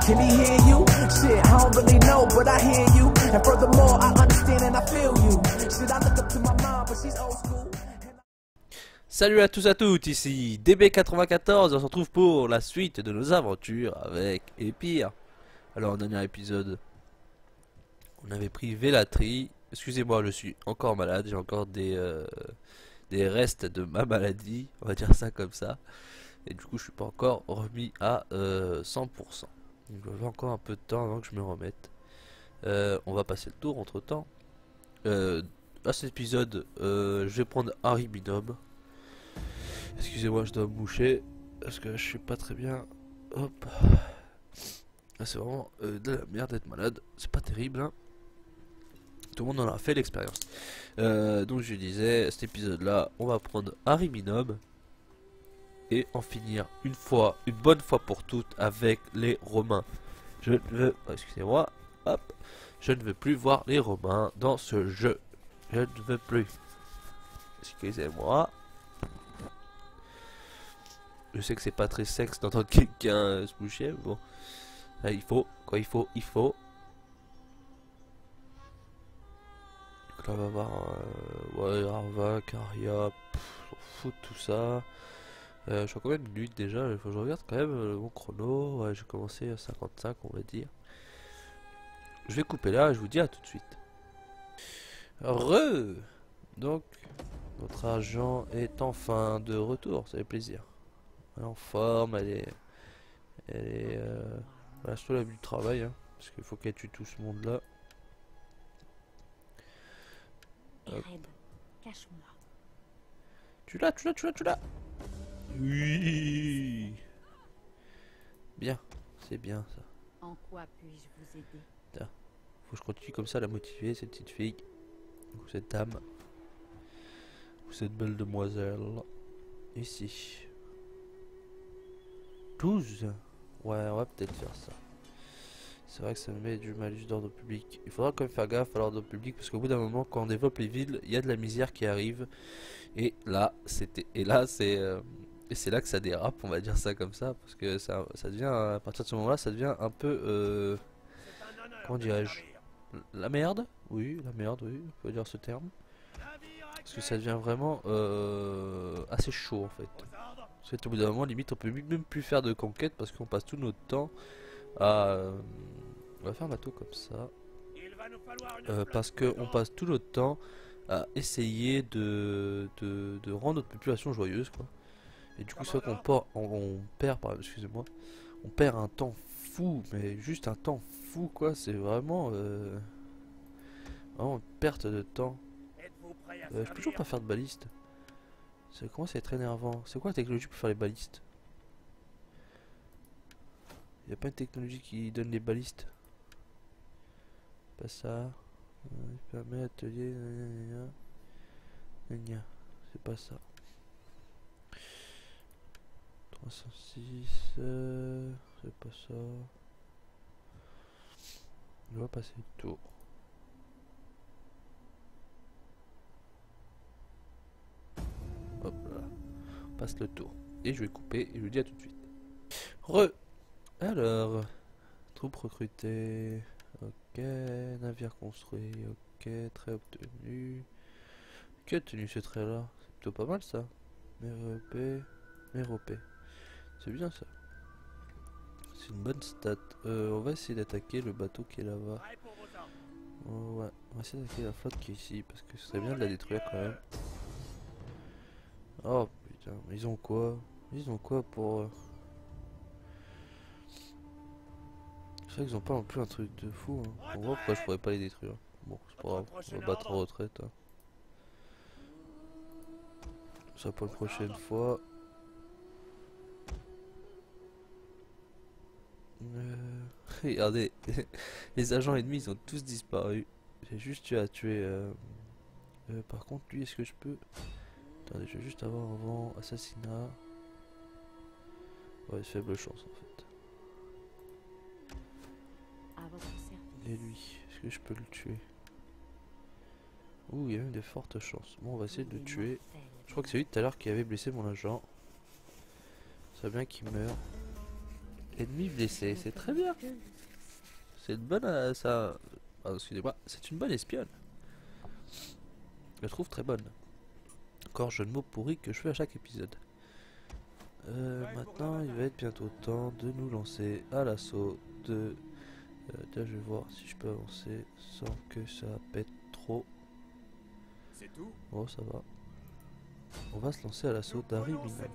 Can he hear you? Shit, I don't really know, but I hear you. And furthermore, I understand and I feel you. Shit, I look up to my mom, but she's old school. Salut à tous à toutes, ici DB94, on se retrouve pour la suite de nos aventures avec Epire. Alors, au dernier épisode, on avait pris Vélatri. Excusez-moi, je suis encore malade, j'ai encore des restes de ma maladie, on va dire ça comme ça. Et du coup, je suis pas encore remis à 100%. Donc, j'avais encore un peu de temps avant que je me remette. On va passer le tour entre temps. À cet épisode, je vais prendre Harry Binôme. Excusez-moi, je dois me boucher parce que je suis pas très bien. Hop. C'est vraiment de la merde d'être malade. C'est pas terrible, hein. Tout le monde en a fait l'expérience. Donc je disais, cet épisode-là, on va prendre Harry Binôme et en finir une bonne fois pour toutes avec les Romains. Je ne veux, excusez-moi, hop, je ne veux plus voir les Romains dans ce jeu. Je ne veux plus. Excusez-moi. Je sais que c'est pas très sexe d'entendre quelqu'un se boucher, mais bon. Là, il faut, quoi, il faut. Donc là, on va voir, ouais, Arva, Caria, on fout tout ça. Je suis à combien de minutes déjà? Il faut que je regarde quand même mon chrono. Ouais, j'ai commencé à 55, on va dire. Je vais couper là, je vous dis à tout de suite. Donc, notre agent est enfin de retour, ça fait plaisir. Elle est en forme, elle est voilà, surtout la vue du travail, hein, parce qu'il faut qu'elle tue tout ce monde là. Ered, cache-moi. Tu l'as. Oui. Bien, c'est bien ça. En quoi puis-je vous aider? Faut que je continue comme ça à la motiver, cette petite fille, ou cette dame, ou cette belle demoiselle. Ici. 12. Ouais, on va peut-être faire ça. C'est vrai que ça me met du malus d'ordre public. Il faudra quand même faire gaffe à l'ordre public parce qu'au bout d'un moment, quand on développe les villes, il y a de la misère qui arrive. Et là, c'est là que ça dérape, on va dire ça comme ça, parce que ça devient à partir de ce moment-là, ça devient un peu comment dirais-je, la merde. Oui, la merde, oui, on peut dire ce terme. Parce que ça devient vraiment assez chaud en fait. Parce qu'au bout d'un moment, limite, on peut même plus faire de conquête parce qu'on passe tout notre temps à... on va faire un bateau comme ça. Parce qu'on passe tout notre temps à essayer de rendre notre population joyeuse, quoi. Et du coup, c'est vrai on perd, excusez-moi, on perd un temps fou, mais juste un temps fou, quoi. C'est vraiment, vraiment une perte de temps. Je peux toujours pas faire de baliste. Ça commence à être énervant. C'est quoi la technologie pour faire les balistes? Y a pas une technologie qui donne les balistes? Pas ça. Permet atelier. C'est pas ça. 306. C'est pas ça. On va passer le tour. Hop là. On passe le tour. Et je vais couper et je vous dis à tout de suite. Alors. Troupes recrutées. Ok. Navire construit. Ok. Trait obtenu. Qui a obtenu ce trait là? C'est plutôt pas mal ça. Méropée. C'est bien ça. C'est une bonne stat. On va essayer d'attaquer le bateau qui est là-bas. Oh, ouais. On va essayer d'attaquer la flotte qui est ici. Parce que ce serait bien de la détruire quand même. Oh putain. Ils ont quoi? Ils ont quoi pour... C'est vrai qu'ils ont pas non plus un truc de fou, hein. On voit pourquoi je pourrais pas les détruire. Bon, c'est pas grave, on va battre en retraite, hein. Ça pour la prochaine fois. Regardez, les agents ennemis ils ont tous disparu. J'ai juste eu à tuer. Par contre, lui, est-ce que je peux... Attendez, je vais juste avoir avant assassinat. Ouais, faible chance en fait. Et lui, est-ce que je peux le tuer? Ouh, il y a même des fortes chances. Bon, on va essayer de le tuer. Je crois que c'est lui tout à l'heure qui avait blessé mon agent. Ça serait bien qu'il meure. Ennemi blessé, c'est très bien. C'est une bonne... ça... Ah, excusez-moi, c'est une bonne espionne. Je la trouve très bonne. Encore jeu de mots pourri que je fais à chaque épisode. Maintenant, il va être bientôt temps de nous lancer à l'assaut de... je vais voir si je peux avancer sans que ça pète trop. C'est tout. Oh, ça va. On va se lancer à l'assaut d'Harry Minam.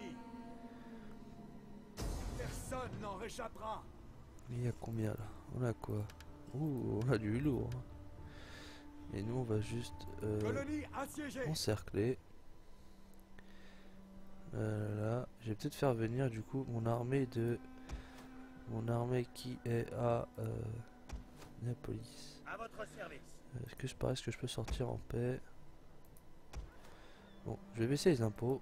Personne n'en réchappera. Mais il y a combien là? On a quoi? Ouh, on a du lourd. Et nous, on va juste Colonie assiégée. encercler. Là, je vais peut-être faire venir du coup mon armée qui est à Néapolis. À votre service. Est-ce que je pense que je peux sortir en paix? Bon, je vais baisser les impôts.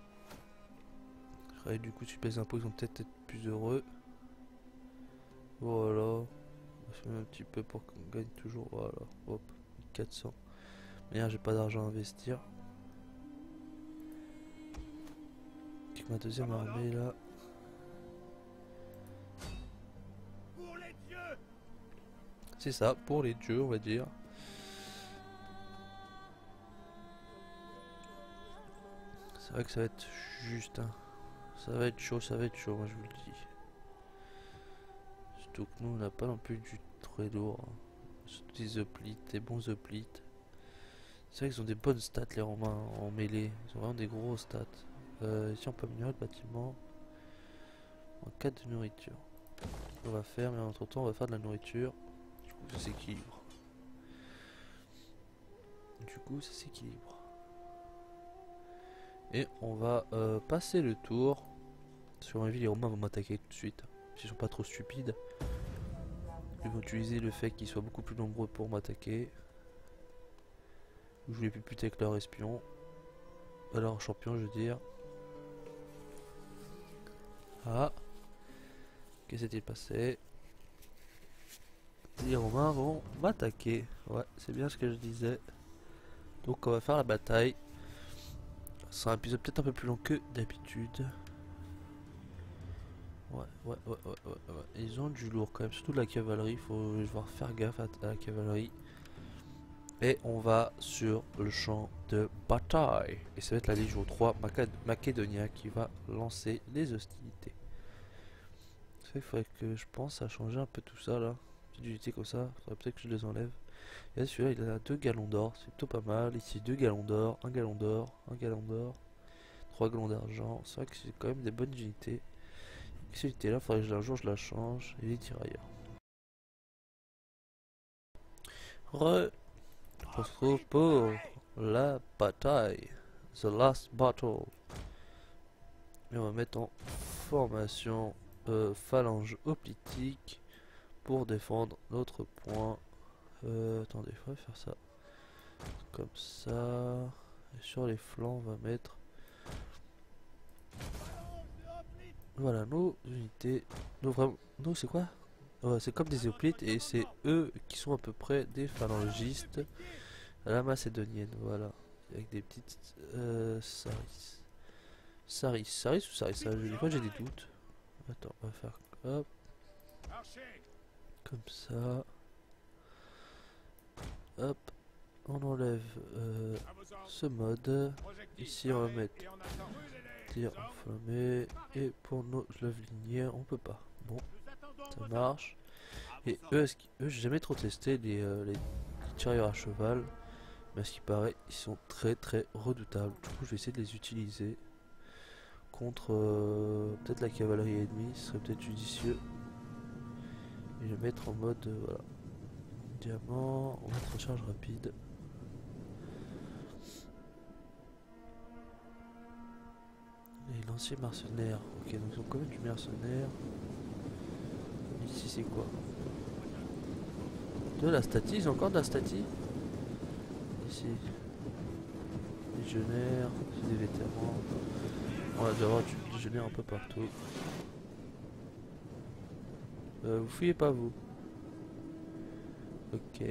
Et du coup, si je baisse les impôts, ils vont peut-être être plus heureux. Voilà. On va se mettre un petit peu pour qu'on gagne toujours. Voilà. Hop, 400. Mais j'ai pas d'argent à investir. Avec ma deuxième armée là. Pour les dieux. C'est ça, pour les dieux, on va dire. C'est vrai que ça va être juste, hein. Ça va être chaud, moi je vous le dis. Surtout que nous, on n'a pas non plus du très lourd. Hein. Surtout des hoplites, des bons hoplites. C'est vrai qu'ils ont des bonnes stats, les Romains, en mêlée. Ils ont vraiment des gros stats. Ici, on peut améliorer le bâtiment en cas de nourriture. On va faire, mais entre temps, on va faire de la nourriture. Du coup, ça s'équilibre. Et on va passer le tour. Sur un ville, les Romains vont m'attaquer tout de suite. S'ils sont pas trop stupides. Ils vont utiliser le fait qu'ils soient beaucoup plus nombreux pour m'attaquer. Je voulais plus buter avec leur espion. Alors champion, je veux dire. Ah. Qu'est-ce qui s'est passé? Les Romains vont m'attaquer. Ouais, c'est bien ce que je disais. Donc on va faire la bataille. Ce sera un épisode peut-être un peu plus long que d'habitude. Ouais. Ils ont du lourd quand même, surtout de la cavalerie. Je vais devoir faire gaffe à la cavalerie. Et on va sur le champ de bataille. Et ça va être la Légion 3 Macedonia qui va lancer les hostilités. Il faudrait que je pense à changer un peu tout ça là. Petite unité comme ça, faudrait peut-être que je les enlève. Et là celui-là il a 2 gallons d'or, c'est plutôt pas mal. Ici 2 gallons d'or, 1 gallon d'or, 1 gallon d'or, 3 gallons d'argent. C'est vrai que c'est quand même des bonnes unités. Et cette unité là, faudrait que un jour je la change. Et les tirailleurs. On se retrouve pour la bataille. The last battle. Et on va mettre en formation phalange hoplitique pour défendre notre point. Attendez, il faudrait faire ça comme ça. Et sur les flancs, on va mettre voilà nos unités. Nous c'est quoi? C'est comme des hoplites et c'est eux qui sont à peu près des phalangistes à la macédonienne. Voilà, avec des petites Saris ou Saris? Des fois j'ai des doutes. Attends, on va faire hop. Comme ça. Hop. On enlève ce mode. Ici on va mettre tir enflammé. Et pour nos lave-linières, on peut pas. Bon, ça marche. Et eux, j'ai jamais trop testé les tirailleurs à cheval. Mais à ce qui paraît, ils sont très redoutables. Du coup, je vais essayer de les utiliser contre peut-être la cavalerie ennemie, ce serait peut-être judicieux. Et je vais mettre en mode voilà, diamant, on va mettre recharge rapide. Et lancier mercenaire, ok, donc ils ont quand même du mercenaire. Ici c'est quoi? De la statie, ils ont encore de la statie. Ici, légionnaires, c'est des vétérans. On va avoir du légionnaire un peu partout. Vous fouillez pas vous? Ok.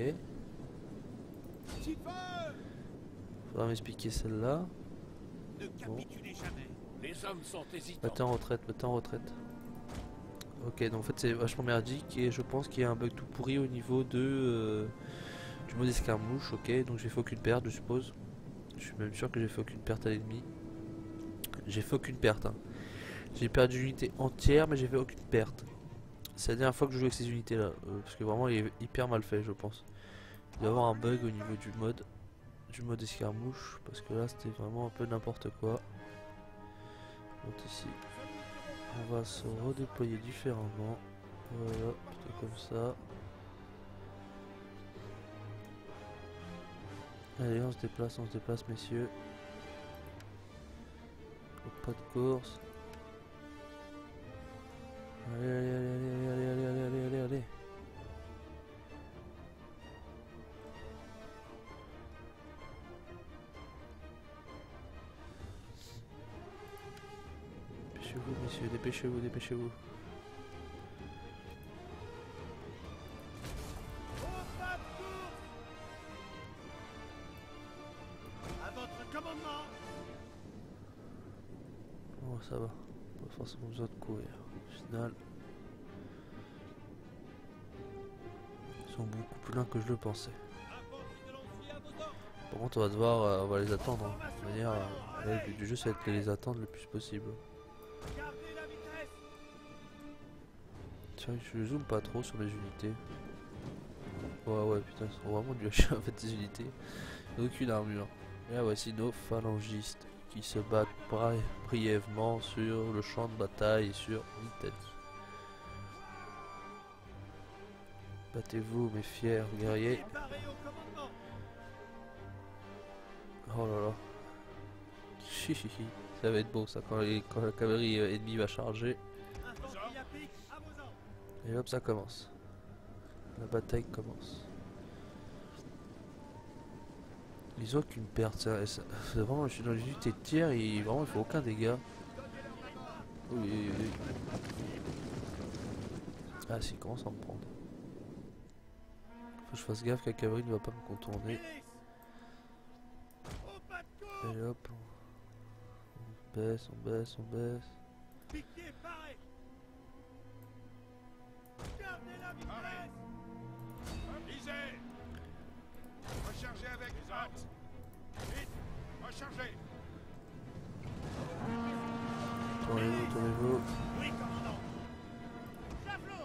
Faudra m'expliquer celle-là. Bon. Les hommes sont hésitants. Mettez en retraite, mettez en retraite. Ok, donc en fait c'est vachement merdique et je pense qu'il y a un bug tout pourri au niveau de du mode escarmouche. Ok, donc j'ai fait aucune perte, je suppose. Je suis même sûr que j'ai fait aucune perte à l'ennemi. J'ai fait aucune perte. Hein. J'ai perdu une unité entière, mais j'ai fait aucune perte. C'est la dernière fois que je joue avec ces unités là, parce que vraiment il est hyper mal fait, je pense. Il doit y avoir un bug au niveau du mode escarmouche, parce que là c'était vraiment un peu n'importe quoi. Donc ici, on va se redéployer différemment. Voilà, plutôt comme ça. Allez, on se déplace, messieurs. Pas de course. Allez, allez, allez, allez, allez, allez, allez, allez, allez. Dépêchez-vous, messieurs, dépêchez-vous, dépêchez-vous. À votre commandement. Oh, ça va. Pas forcément besoin de courir. Au final, ils sont beaucoup plus loin que je le pensais. Par contre, on va devoir on va les attendre. Hein. De toute manière, le but du jeu, c'est de les attendre le plus possible. Tiens, je zoome pas trop sur mes unités. Ouais, putain, ils sont vraiment du lâcher en fait, ces unités. Aucune armure. Et là, voici nos phalangistes qui se battent brièvement sur le champ de bataille sur l'Italie. Battez-vous, mes fiers guerriers. Oh là là. Chihihi. Ça va être beau ça quand la cavalerie ennemie va charger. Et hop, ça commence. La bataille commence. Ils ont aucune perte. C'est vraiment, je suis dans les unités de tir et vraiment il faut aucun dégât. Oui. Ah si, il commence à me prendre. Faut que je fasse gaffe que la cavalerie ne va pas me contourner. Et hop, on baisse, on baisse, on baisse. Piqué, paré. Gardez la vitesse. Visez. Rechargez avec les armes. Vite, rechargez. Tournez-vous, tournez-vous. Oui, commandant. Javelot.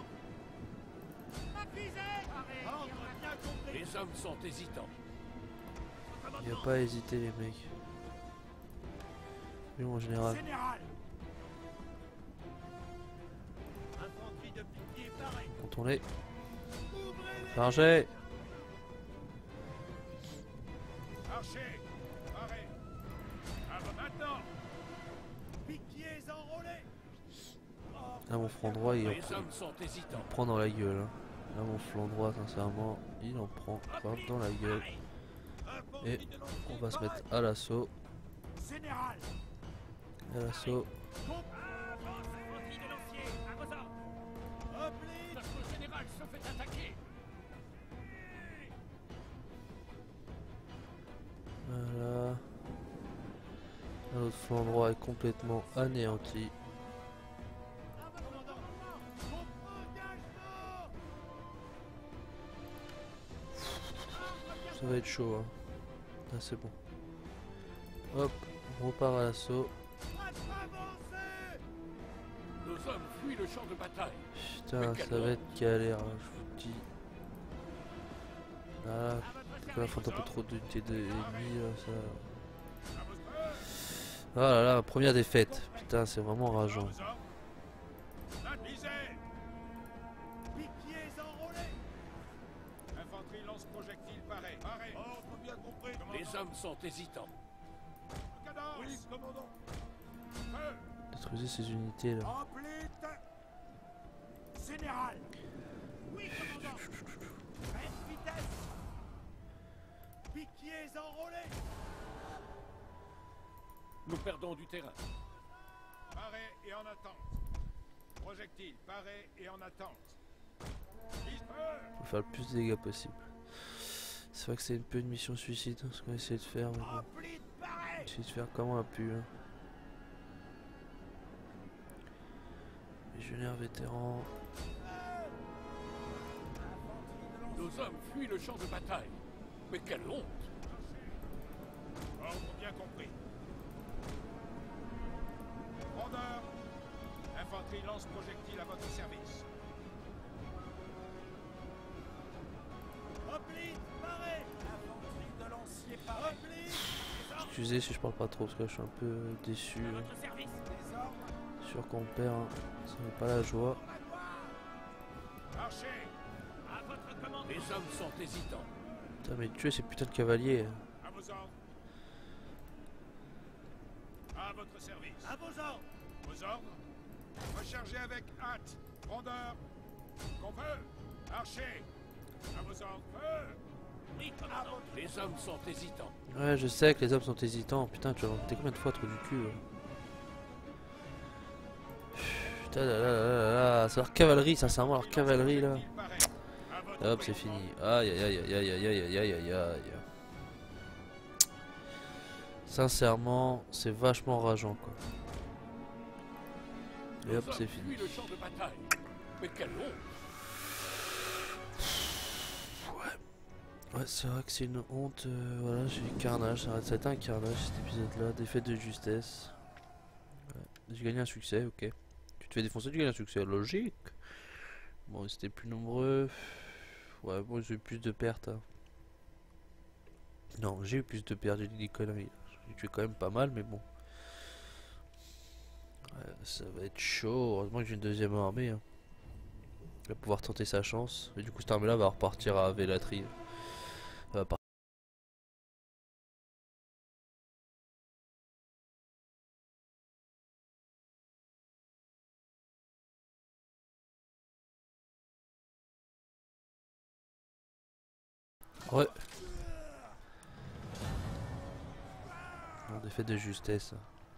Visez. Ordre bien compris. Les hommes sont hésitants. Il n'y a pas à hésiter les mecs. Mais en général. Général. Infanterie de piqué, paré. Contournez. Ouvrez-les. Chargez. Archer. Paré. Maintenant. Piquiers enrôlés. Là mon flanc droit il en Les hommes sont hésitants. prend dans la gueule. Hein. Là mon flanc droit sincèrement il en prend grave dans la gueule. Et on va se mettre à l'assaut. Général. À l'assaut. Infanterie de lancier, à vos ordres. Repli. Notre général se fait attaquer. Voilà. L'autre flanc droit est complètement anéanti. Ça va être chaud. Hein. Ah, c'est bon. Hop, on repart à l'assaut. Nos hommes fuient le champ de bataille. Putain, ça va être galère, hein, je vous le dis. Là, quand il faut un peu trop d'unités d'ennemis, là, ça... Ah là là, première défaite. Putain, c'est vraiment rageant. Piquiers enrôlés. Infanterie lance-projectile paré. Paré. Ordre bien compris. Les hommes sont hésitants. Cadence. Oui, commandant. Détruisez ces unités là. Remplit. Général. Oui, commandant. Faites vitesse. Piquiers enrôlés. Nous perdons du terrain. Paré et en attente. Projectile paré et en attente. Faut faire le plus de dégâts possible. C'est vrai que c'est un peu une mission suicide, hein, ce qu'on a essayé de faire. Mais bon. Rempli de On a paré. essayé de faire comme on a pu. Hein. Légionnaire vétéran. Nos hommes fuient le champ de bataille. Mais quelle honte! Ordre bien compris. Rondeur. Infanterie lance-projectile à votre service. Repli, paré. Infanterie de lancier paré. Repli. Excusez si je parle pas trop parce que je suis un peu déçu. À votre service. Les ordres. Sûr qu'on perd, hein. Ça n'est pas la joie. Marchez. À votre commande. Les hommes sont hésitants. Putain mais tuer ces putains de cavaliers. À vos ordres. À votre service. À vos ordres. Vos ordres. Rechargez avec hâte. Rondeur. Qu'on veut. Archer. À vos ordres. Feu. Oui, commandant. Les hommes sont hésitants. Ouais je sais que les hommes sont hésitants. Putain tu vas monter combien de fois trop du cul. Putain là là là là là. C'est leur cavalerie sincèrement leur cavalerie là. Paré. À votre Hop c'est fini. Aïe aïe aïe aïe aïe aïe aïe aïe aïe aïe. Sincèrement c'est vachement rageant quoi. Et Nos hop hommes c'est fini. fuient le champ de bataille. Mais quelle honte! Ouais c'est vrai que c'est une honte. Voilà j'ai eu carnage. Ça a été un carnage cet épisode là. Défaite de justesse. Ouais. J'ai gagné un succès ok. Tu te fais défoncer tu gagnes un succès logique. Bon c'était plus nombreux. Ouais bon j'ai eu plus de pertes hein. Non j'ai eu plus de pertes. J'ai dit des conneries. J'ai tué quand même pas mal mais bon. Ouais, ça va être chaud. Heureusement que j'ai une deuxième armée hein. Il va pouvoir tenter sa chance. Et du coup cette armée là va repartir à Vélatrie. Elle va par- Ouais. Non, défaite de justesse.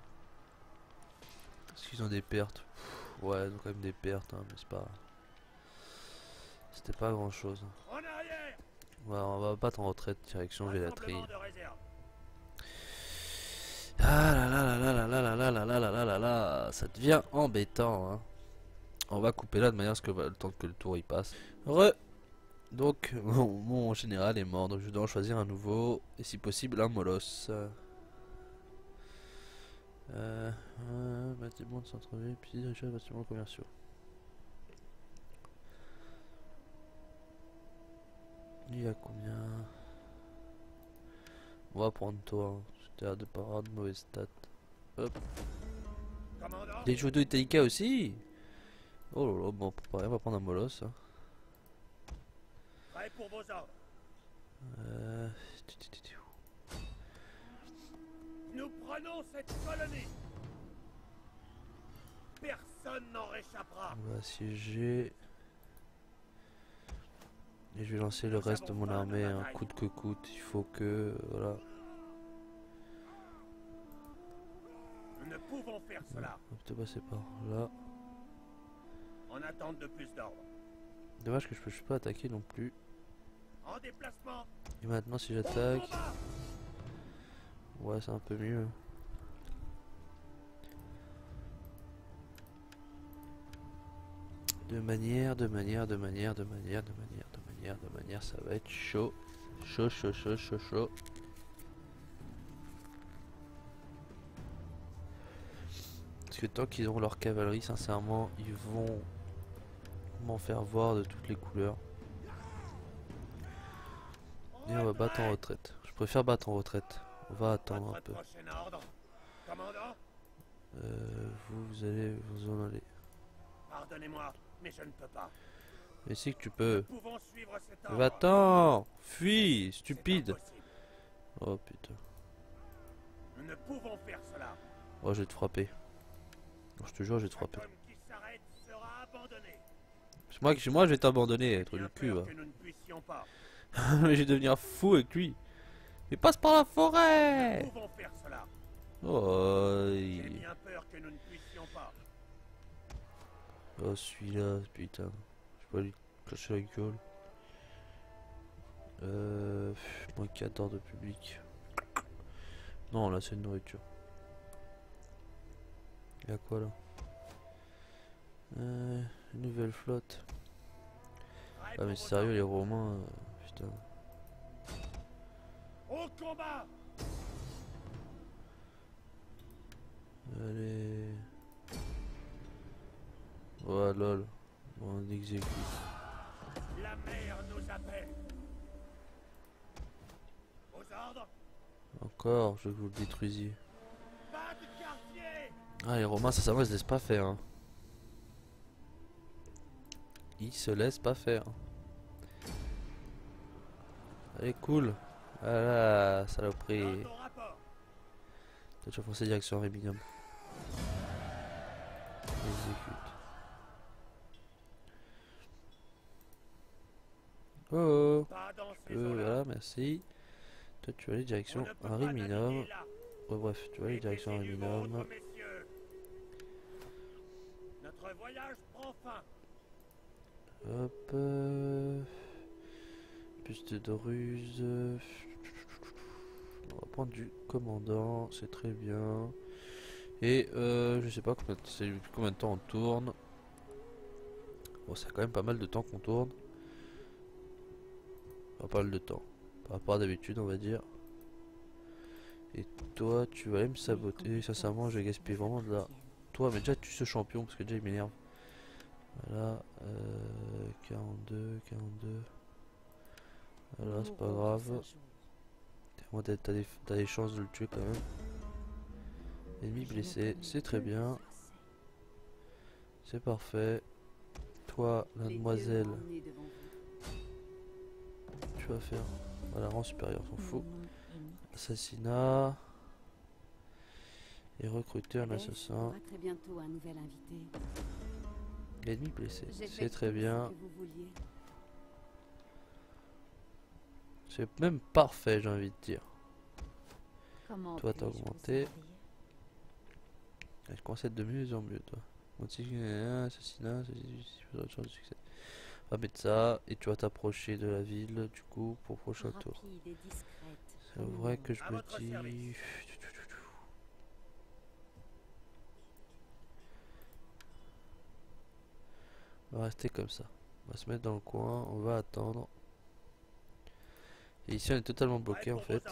Est-ce qu'ils ont des pertes? Ouais, ils ont quand même des pertes, hein, mais c'est pas. C'était pas grand chose. En arrière. On va battre en retraite, direction Vélatrie. Rassemblement de réserve. Ah là là là là là là là là là là là là là, ça devient embêtant, hein. On va couper là de manière à ce que le temps que le tour y passe. Donc mon général est mort, donc je dois en choisir un nouveau et si possible un molosse. Bâtiment de centre-ville, puis dirigeant de bâtiments commerciaux. Il y a combien? On va prendre toi, hein. C'était à de parade, mauvaise stat. Hop. Commandant. Des judo Italika aussi. Oh là là, bon pareil, on va prendre un molosse. Hein. Prêt pour vos ordres. Euh... Nous prenons cette colonie. Personne n'en réchappera. On va assiéger. Et je vais lancer le reste de mon armée, hein, coûte que coûte. Il faut que. Voilà. Nous ne pouvons faire cela. On va peut-être passer par là. En attente de plus d'ordre. Dommage que je peux pas attaquer non plus. En déplacement. Et maintenant, si j'attaque. Ouais, c'est un peu mieux. De manière, ça va être chaud. Chaud. Parce que tant qu'ils auront leur cavalerie, sincèrement, ils vont m'en faire voir de toutes les couleurs. Et on va battre en retraite. Je préfère battre en retraite. On va attendre un peu. Prochain ordre. Commandant. Vous allez vous en aller. Pardonnez-moi, mais je ne peux pas. Mais si que tu peux. Nous pouvons suivre cet ordre. Va-t'en! Fuis, C'est stupide! impossible. Oh putain. Nous ne pouvons faire cela. Oh, je vais te frapper. Je te jure, je vais te frapper. Chaque homme qui s'arrête sera abandonné. C'est moi, je vais t'abandonner, trop Bien du cul, peur va. que nous ne puissions pas. Je vais devenir fou avec lui. Mais passe par la forêt! Nous pouvons faire cela. Oh, J'ai bien peur que nous ne puissions pas. oh celui-là, putain. Je peux pas lui cacher la gueule. Moins 14 de public. Non, là c'est une nourriture. Il y a quoi là? Nouvelle flotte. Prêt Ah pour mais vos sérieux les Romains, putain. ordres. Au combat. Allez. Oh lol. On exécute. La mer nous appelle. Aux ordres. Encore, je veux que vous le détruisiez. Pas de quartier. Ah les Romains ça va, ils se laissent pas faire. Hein. Ils se laissent pas faire. Allez cool. Voilà, saloperie. Dans ton rapport. Toi tu vas foncer direction Réminium. Exécute. Oh, Pas dans ces eaux-là. voilà, merci. Toi tu vas aller On direction ne peut pas Réminum. naviguer là. Ouais, bref, tu vas aller direction Mettez du Réminum. vôtre, messieurs. Notre voyage prend fin. Hop. Buste de ruse. On va prendre du commandant, c'est très bien. Et je sais pas combien de temps on tourne. Bon, c'est quand même pas mal de temps qu'on tourne. Pas mal de temps. Par rapport à d'habitude, on va dire. Et toi, tu vas aller me saboter. Sincèrement, je gaspille vraiment de la. Toi, mais déjà, tu ce champion parce que déjà il m'énerve. Voilà. 42, 42. Voilà, c'est pas grave. Moi, t'as des chances de le tuer quand même. Ennemi blessé, c'est très bien. C'est parfait. Toi, la demoiselle, tu vas faire. Voilà, rang supérieur, s'en fout. Assassinat. Et recruter un assassin. Très bientôt un nouvel invité. L'ennemi blessé, c'est très bien. C'est même parfait, j'ai envie de dire. Toi, t'as augmenté. Je commence à être de mieux en mieux, toi. Assassinat, chance de succès. On va mettre ça, et tu vas t'approcher de la ville, du coup, pour prochain tour. C'est vrai que je me dis... On va rester comme ça. On va se mettre dans le coin, on va attendre. Et ici on est totalement bloqué en fait.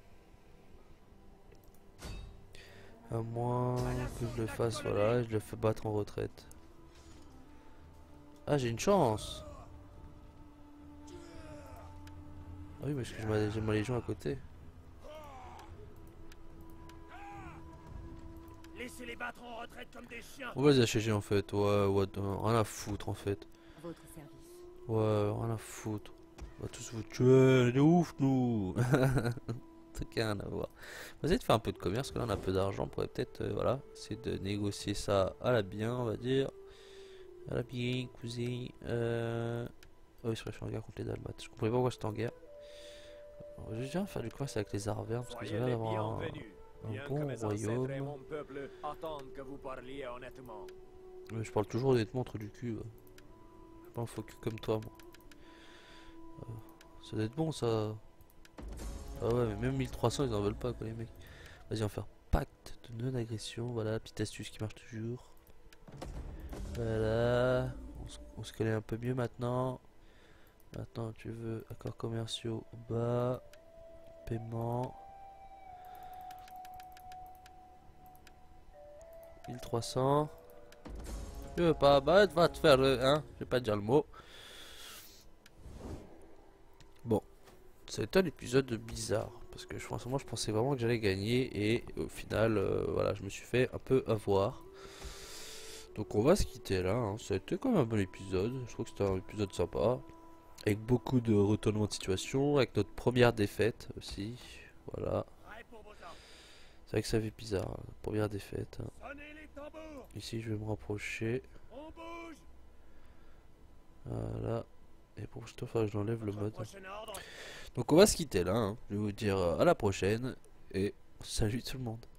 À moins que je le fasse, voilà, et je le fais battre en retraite. Ah, j'ai une chance. Ah oui, parce que j'ai ma légion à côté. Laissez les battre en retraite comme des chiens. On va les HG en fait, ouais, rien à foutre en fait. Votre service. Ouais, rien à foutre. On va tous vous tuer, de ouf nous. Truc rien à voir. On va essayer de faire un peu de commerce, parce que là on a un peu d'argent, on pourrait peut-être, voilà, essayer de négocier ça à la bien, on va dire. À la bien, cousin. Oh oui, je suis en guerre contre les Dalmates. Je comprenais pas pourquoi j'étais en guerre. Alors, je vais déjà faire du commerce avec les Arvernes, parce que j'ai l'air d'avoir un bon royaume. Je parle toujours honnêtement entre du cul. Je suis pas un faux cul comme toi, moi. Ça doit être bon ça. Ah ouais, mais même 1300 ils en veulent pas quoi les mecs. Vas-y, on va faire pacte de non-agression. Voilà, petite astuce qui marche toujours. Voilà, on se connaît un peu mieux maintenant. Maintenant, tu veux accords commerciaux bas, paiement. 1300. Tu veux pas, bah va te faire le, hein, je vais pas dire le mot. Bon, c'était un épisode bizarre parce que franchement je pensais vraiment que j'allais gagner et au final voilà, je me suis fait un peu avoir. Donc on va se quitter là, hein. Ça a été quand même un bon épisode, je trouve que c'était un épisode sympa avec beaucoup de retournements de situation, avec notre première défaite aussi. Voilà, c'est vrai que ça fait bizarre, hein, première défaite, hein. Ici je vais me rapprocher. Voilà. Et pour cette fois, je l'enlève le mode. Donc on va se quitter là, hein. Je vais vous dire à la prochaine et salut tout le monde.